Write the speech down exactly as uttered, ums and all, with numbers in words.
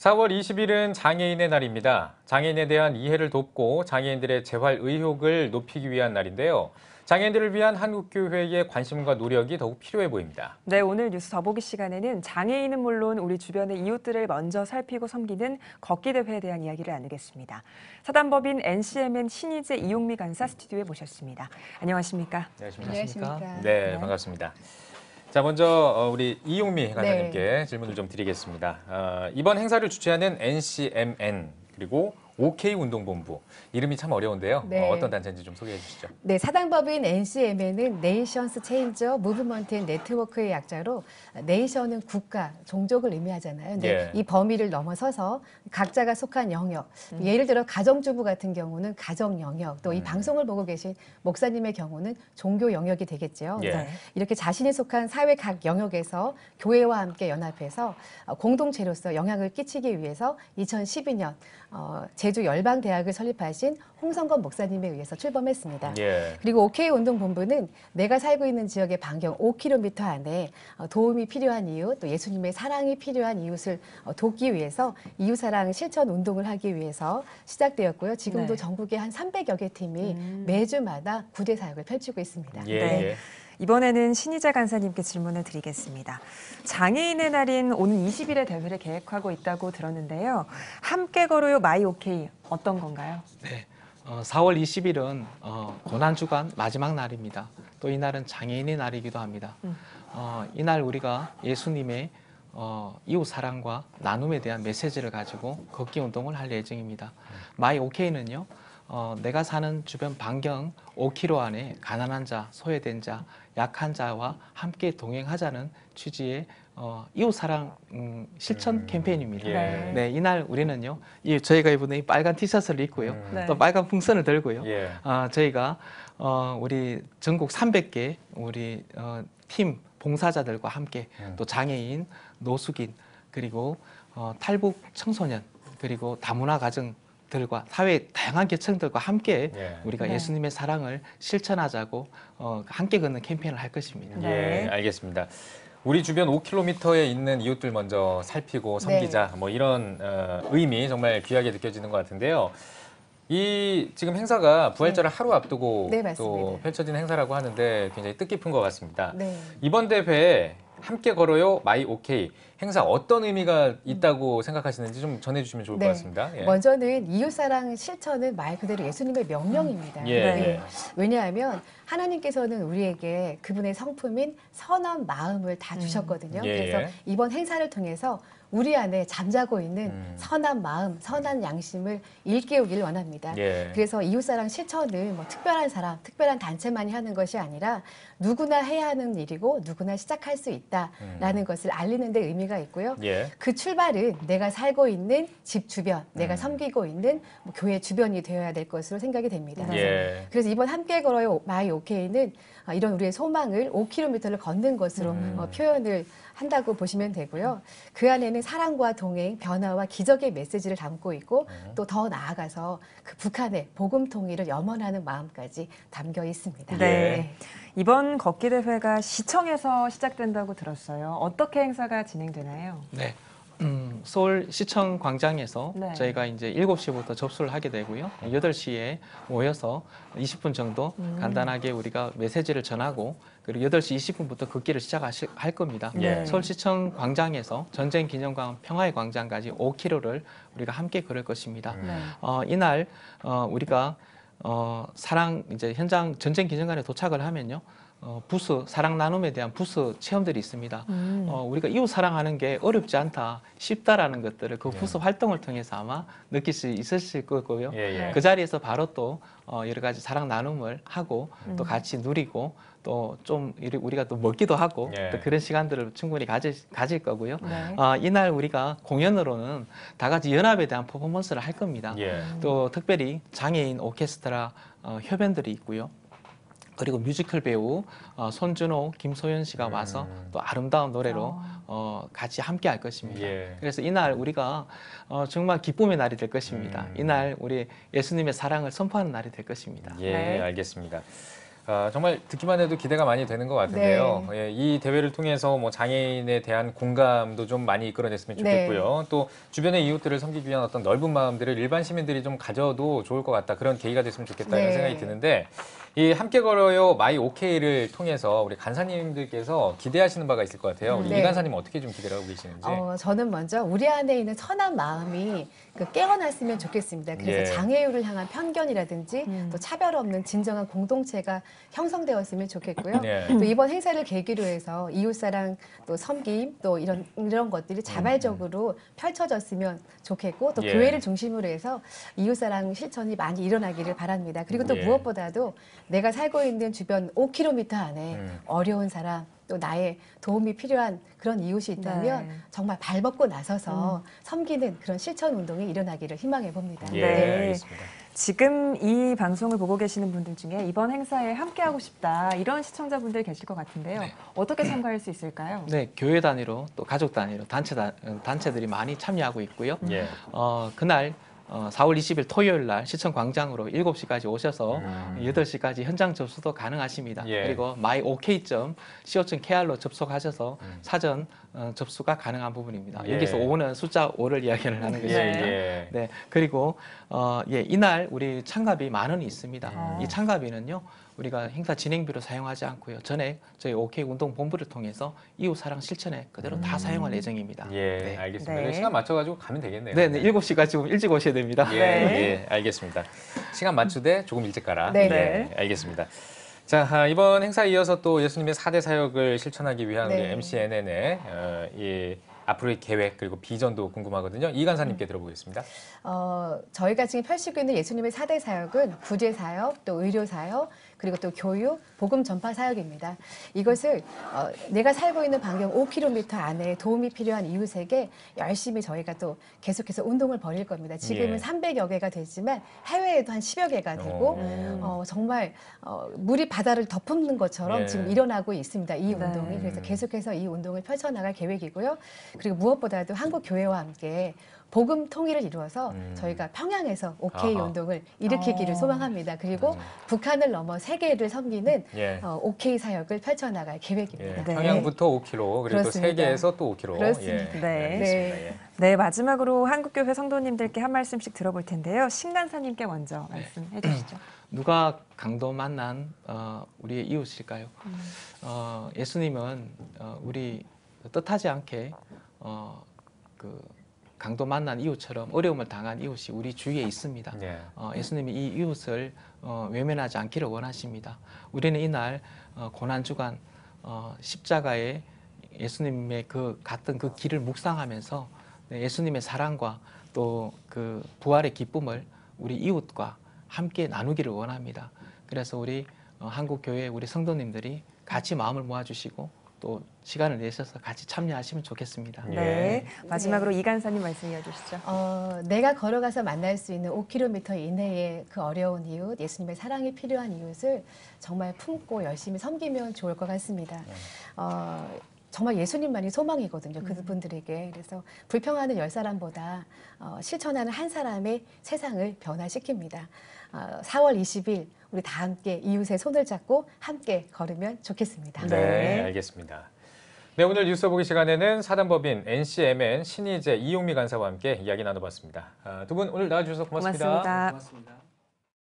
사월 이십일은 장애인의 날입니다. 장애인에 대한 이해를 돕고 장애인들의 재활 의욕을 높이기 위한 날인데요. 장애인들을 위한 한국교회의 관심과 노력이 더욱 필요해 보입니다. 네, 오늘 뉴스 더보기 시간에는 장애인은 물론 우리 주변의 이웃들을 먼저 살피고 섬기는 걷기 대회에 대한 이야기를 나누겠습니다. 사단법인 엔씨엠엔 신희재 이용미 간사 스튜디오에 모셨습니다. 안녕하십니까? 안녕하십니까? 안녕하십니까? 네, 반갑습니다. 자, 먼저 우리 이용미 간사님께 네. 질문을 좀 드리겠습니다. 어, 이번 행사를 주최하는 엔씨엠엔 그리고 오케이운동본부, 이름이 참 어려운데요. 네. 어, 어떤 단체인지 좀 소개해 주시죠. 네, 사단법인 엔씨엠에는 네이션스 체인저 무브먼트 앤 네트워크의 약자로 네이션은 국가, 종족을 의미하잖아요. 근데 예. 이 범위를 넘어서서 각자가 속한 영역, 음. 예를 들어 가정주부 같은 경우는 가정 영역, 또 이 음. 방송을 보고 계신 목사님의 경우는 종교 영역이 되겠죠. 예. 그래서 이렇게 자신이 속한 사회 각 영역에서 교회와 함께 연합해서 공동체로서 영향을 끼치기 위해서 이천십이 년 어, 제주 열방대학을 설립하신 홍성건 목사님에 의해서 출범했습니다. 예. 그리고 오케이운동본부는 내가 살고 있는 지역의 반경 오 킬로미터 안에 도움이 필요한 이웃, 또 예수님의 사랑이 필요한 이웃을 돕기 위해서 이웃사랑 실천 운동을 하기 위해서 시작되었고요. 지금도 네. 전국에 한 삼백여 개 팀이 음. 매주마다 구대 사역을 펼치고 있습니다. 예. 네. 예. 이번에는 신희재 간사님께 질문을 드리겠습니다. 장애인의 날인 오는 이십 일에 대회를 계획하고 있다고 들었는데요. 함께 걸어요 마이 오케이 어떤 건가요? 네, 어, 사월 이십일은 어, 고난주간 마지막 날입니다. 또 이날은 장애인의 날이기도 합니다. 음. 어, 이날 우리가 예수님의 어, 이웃 사랑과 나눔에 대한 메시지를 가지고 걷기 운동을 할 예정입니다. 마이 오케이는요, 어, 내가 사는 주변 반경 오 킬로미터 안에 가난한 자, 소외된 자, 약한 자와 함께 동행하자는 취지의 어, 이웃 사랑 음, 실천 음, 캠페인입니다. 예. 네, 이날 우리는요, 이 저희가 이번에 이 빨간 티셔츠를 입고요, 음. 네. 또 빨간 풍선을 들고요. 예. 어, 저희가 어, 우리 전국 삼백 개 우리 어, 팀 봉사자들과 함께 음. 또 장애인, 노숙인, 그리고 어, 탈북 청소년, 그리고 다문화 가정들과 사회 다양한 계층들과 함께 예. 우리가 네. 예수님의 사랑을 실천하자고 어, 함께 걷는 캠페인을 할 것입니다. 네. 예, 알겠습니다. 우리 주변 오 킬로미터에 있는 이웃들 먼저 살피고 섬기자, 뭐 이런 어, 의미 정말 귀하게 느껴지는 것 같은데요. 이 지금 행사가 부활절을 하루 앞두고 네, 또 맞습니다. 펼쳐진 행사라고 하는데 굉장히 뜻깊은 것 같습니다. 네. 이번 대회에 함께 걸어요 마이 오케이 행사 어떤 의미가 있다고 생각하시는지 좀 전해주시면 좋을 네. 것 같습니다. 예. 먼저는 이웃사랑 실천은 말 그대로 예수님의 명령입니다. 예. 네. 왜냐하면 하나님께서는 우리에게 그분의 성품인 선한 마음을 다 음. 주셨거든요. 예, 그래서 예. 이번 행사를 통해서 우리 안에 잠자고 있는 음. 선한 마음, 선한 양심을 일깨우기를 원합니다. 예. 그래서 이웃사랑 실천을 뭐 특별한 사람, 특별한 단체만이 하는 것이 아니라 누구나 해야 하는 일이고 누구나 시작할 수 있다라는 음. 것을 알리는 데 의미가 있고요. 예. 그 출발은 내가 살고 있는 집 주변, 내가 음. 섬기고 있는 뭐 교회 주변이 되어야 될 것으로 생각이 됩니다. 예. 그래서 이번 함께 걸어요 마이 오케이는 이런 우리의 소망을 오 킬로미터를 걷는 것으로 음. 어, 표현을 한다고 보시면 되고요. 그 안에는 사랑과 동행, 변화와 기적의 메시지를 담고 있고 음. 또 더 나아가서 그 북한의 복음 통일을 염원하는 마음까지 담겨 있습니다. 네. 이번 걷기 대회가 시청에서 시작된다고 들었어요. 어떻게 행사가 진행되나요? 네. 음, 서울 시청 광장에서 네. 저희가 이제 일곱 시부터 접수를 하게 되고요. 여덟 시에 모여서 이십 분 정도 음. 간단하게 우리가 메시지를 전하고 그리고 여덟 시 이십 분부터 걷기를 시작할 겁니다. 예. 서울시청 광장에서 전쟁기념관 평화의 광장까지 오 킬로미터를 우리가 함께 걸을 것입니다. 음. 네. 어, 이날 어, 우리가 어, 사랑 이제 현장 전쟁기념관에 도착을 하면요. 어, 부스 사랑 나눔에 대한 부스 체험들이 있습니다. 음. 어, 우리가 이웃 사랑하는 게 어렵지 않다, 쉽다라는 것들을 그 부스 활동을 통해서 아마 느낄 수 있으실 거고요. 예. 예. 그 자리에서 바로 또 어, 여러 가지 사랑 나눔을 하고 또 음. 같이 누리고 또 좀 우리가 또 먹기도 하고 예. 또 그런 시간들을 충분히 가질, 가질 거고요. 네. 어, 이날 우리가 공연으로는 다 같이 연합에 대한 퍼포먼스를 할 겁니다. 예. 또 특별히 장애인 오케스트라 어, 협연들이 있고요. 그리고 뮤지컬 배우 어, 손준호, 김소연 씨가 와서 음. 또 아름다운 노래로 아. 어, 같이 함께 할 것입니다. 예. 그래서 이날 우리가 어, 정말 기쁨의 날이 될 것입니다. 음. 이날 우리 예수님의 사랑을 선포하는 날이 될 것입니다. 예, 네. 알겠습니다. 아, 정말 듣기만 해도 기대가 많이 되는 것 같은데요. 네. 예, 이 대회를 통해서 뭐 장애인에 대한 공감도 좀 많이 이끌어냈으면 네. 좋겠고요. 또 주변의 이웃들을 섬기기 위한 어떤 넓은 마음들을 일반 시민들이 좀 가져도 좋을 것 같다. 그런 계기가 됐으면 좋겠다 이런 네. 생각이 드는데 이 함께 걸어요 마이 오케이를 통해서 우리 간사님들께서 기대하시는 바가 있을 것 같아요. 우리 네. 이 간사님은 어떻게 좀 기대를 하고 계시는지. 어, 저는 먼저 우리 안에 있는 선한 마음이 그 깨어났으면 좋겠습니다. 그래서 예. 장애율을 향한 편견이라든지 음. 또 차별 없는 진정한 공동체가 형성되었으면 좋겠고요. 네. 또 이번 행사를 계기로 해서 이웃사랑 또 섬김 또 이런 이런 것들이 자발적으로 펼쳐졌으면 좋겠고 또 예. 교회를 중심으로 해서 이웃사랑 실천이 많이 일어나기를 바랍니다. 그리고 또 예. 무엇보다도 내가 살고 있는 주변 오 킬로미터 안에 음. 어려운 사람 또 나의 도움이 필요한 그런 이웃이 있다면 네. 정말 발벗고 나서서 섬기는 그런 실천 운동이 일어나기를 희망해 봅니다. 예, 네. 알겠습니다. 지금 이 방송을 보고 계시는 분들 중에 이번 행사에 함께하고 싶다 이런 시청자분들 계실 것 같은데요. 네. 어떻게 참가할 수 있을까요? 네, 교회 단위로 또 가족 단위로 단체 단, 단체들이 많이 참여하고 있고요. 예. 어, 그날 어, 사월 이십일 토요일 날 시청 광장으로 일곱 시까지 오셔서 음. 여덟 시까지 현장 접수도 가능하십니다. 예. 그리고 마이 오케이 점 씨오 점 케이알로 접속하셔서 음. 사전 어, 접수가 가능한 부분입니다. 예. 여기서 오는 숫자 오를 이야기를 하는 예, 것입니다. 예. 네, 그리고 어, 예, 이날 우리 참가비 만 원이 있습니다. 음. 이 참가비는요, 우리가 행사 진행비로 사용하지 않고요. 전에 저희 오케이 운동 본부를 통해서 이웃 사랑 실천에 그대로 다 사용할 예정입니다. 예, 네. 알겠습니다. 네. 시간 맞춰가지고 가면 되겠네요. 네, 네, 일곱 시까지 좀 일찍 오셔야 됩니다. 예, 네. 예, 알겠습니다. 시간 맞추되 조금 일찍 가라. 네. 예, 알겠습니다. 자, 아, 이번 행사에 이어서 또 예수님의 사 대 사역을 실천하기 위한 우리 네. 엠씨엔엔의 어, 이 앞으로의 계획 그리고 비전도 궁금하거든요. 이 간사님께 들어보겠습니다. 어, 저희가 지금 펼치고 있는 예수님의 사 대 사역은 구제 사역, 또 의료 사역, 그리고 또 교육, 복음 전파 사역입니다. 이것을 어, 내가 살고 있는 반경 오 킬로미터 안에 도움이 필요한 이웃에게 열심히 저희가 또 계속해서 운동을 벌일 겁니다. 지금은 예. 삼백여 개가 되지만 해외에도 한 십여 개가 되고 어. 어, 정말 어, 물이 바다를 덮는 것처럼 예. 지금 일어나고 있습니다. 이 네. 운동이. 그래서 음. 계속해서 이 운동을 펼쳐나갈 계획이고요. 그리고 무엇보다도 한국 교회와 함께 복음 통일을 이루어서 음. 저희가 평양에서 오케이 아하. 운동을 일으키기를 어. 소망합니다. 그리고 음. 북한을 넘어 세계를 섬기는 예. 어, 오케이 사역을 펼쳐나갈 계획입니다. 예, 네. 평양부터 오 킬로미터 그리고 또 그렇습니다. 세계에서 또 오 킬로미터. 그렇습니다. 예, 네. 알겠습니다. 네. 예. 네, 마지막으로 한국교회 성도님들께 한 말씀씩 들어볼 텐데요. 신간사님께 먼저 말씀해 주시죠. 누가 강도 만난 어, 우리의 이웃일까요? 어, 예수님은 어, 우리 뜻하지 않게 어, 그 강도 만난 이웃처럼 어려움을 당한 이웃이 우리 주위에 있습니다. 예. 어, 예수님이 이 이웃을 어, 외면하지 않기를 원하십니다. 우리는 이날 어, 고난 주간 어, 십자가에 예수님의 그 갔던 그 길을 묵상하면서 네, 예수님의 사랑과 또 그 부활의 기쁨을 우리 이웃과 함께 나누기를 원합니다. 그래서 우리 어, 한국 교회 우리 성도님들이 같이 마음을 모아주시고 또 시간을 내셔서 같이 참여하시면 좋겠습니다. 예. 네, 마지막으로 이간사님 말씀 이어주시죠. 어, 내가 걸어가서 만날 수 있는 오 킬로미터 이내의 그 어려운 이웃, 예수님의 사랑이 필요한 이웃을 정말 품고 열심히 섬기면 좋을 것 같습니다. 어, 정말 예수님만이 소망이거든요. 그분들에게. 그래서 불평하는 열 사람보다 어, 실천하는 한 사람의 세상을 변화시킵니다. 어, 사월 이십일 우리 다 함께 이웃의 손을 잡고 함께 걸으면 좋겠습니다. 네, 네. 알겠습니다. 네, 오늘 뉴스 보기 시간에는 사단법인 엔씨엠엔 신희재 이용미 간사와 함께 이야기 나눠봤습니다. 아, 두 분 오늘 나와주셔서 고맙습니다. 고맙습니다. 고맙습니다.